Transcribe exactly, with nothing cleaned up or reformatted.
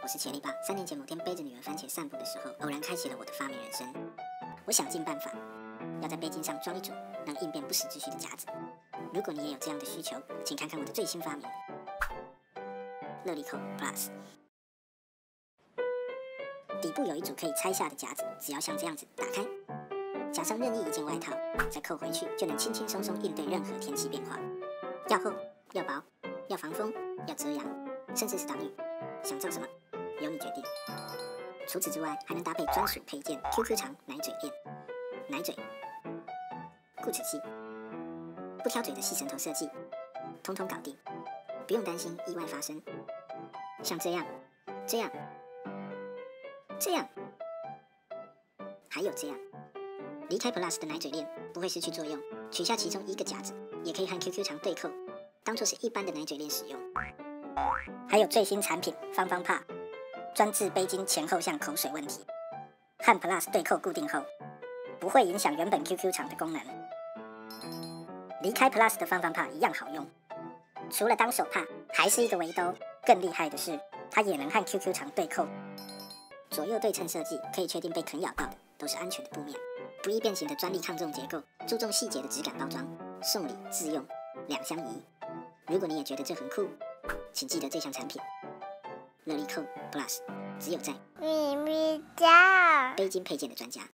我是茄力爸。三年前某天背着女儿番茄散步的时候，偶然开启了我的发明人生。我想尽办法要在背巾上装一组能应变不时之需的夹子。如果你也有这样的需求，请看看我的最新发明——乐利扣 Plus。底部有一组可以拆下的夹子，只要像这样子打开，加上任意一件外套，再扣回去，就能轻轻松松应对任何天气变化。要厚，要薄，要防风，要遮阳，甚至是挡雨，想做什么，由你决定。除此之外，还能搭配专属配件 Q Q 长奶嘴链、奶嘴、固齿器，不挑嘴的细绳头设计，通通搞定，不用担心意外发生。像这样，这样，这样，还有这样。离开 Plus 的奶嘴链不会失去作用，取下其中一个夹子，也可以和 Q Q 长对扣，当作是一般的奶嘴链使用。还有最新产品方方帕，专治背巾前后向口水问题，和 Plus 对扣固定后，不会影响原本 Q Q 长的功能。离开 Plus 的方方帕一样好用，除了当手帕，还是一个围兜。更厉害的是，它也能和 Q Q 长对扣，左右对称设计，可以确定被啃咬到的都是安全的布面。不易变形的专利抗重结构，注重细节的质感包装，送礼自用两相宜。如果你也觉得这很酷，请记得这项产品乐利扣 Plus 只有在咪咪家背巾配件的专家